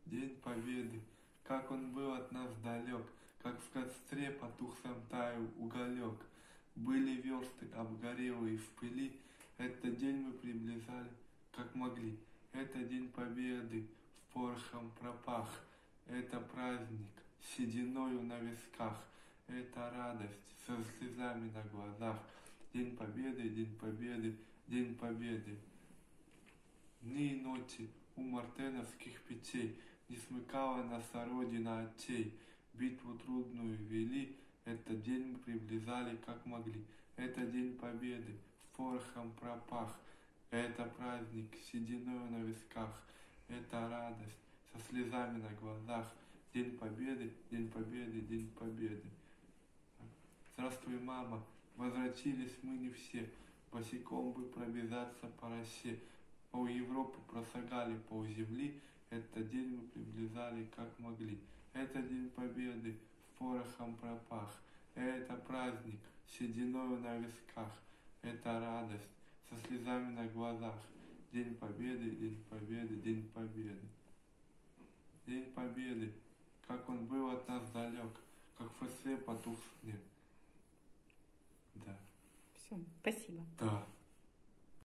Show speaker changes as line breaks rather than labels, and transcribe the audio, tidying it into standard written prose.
День Победы, как он был от нас далек, как в костре потухшем таял уголек. Были версты обгорелые в пыли, этот день мы приближали, как могли. Это День Победы, в порохом пропах, это праздник, сединою на висках, это радость со слезами на глазах. День Победы, День Победы, День Победы. Дни и ночи у мартеновских печей не смыкала нас родина отчей. Битву трудную вели, этот день мы приближали как могли. Это День Победы, в порохом пропах, это праздник, сединою на висках, это радость со слезами на глазах. День Победы, День Победы, День Победы. Здравствуй, мама, возвратились мы не все, босиком бы пробежаться по росе. Пол Европы просагали, пол земли, этот день мы приближали как могли. Это День Победы, в порохом пропах, это праздник, сединою на висках, это радость со слезами на глазах. День Победы, День Победы, День Победы. День Победы, как он был от нас далек, как в костре потух снег. Да.
Все, спасибо.
Да.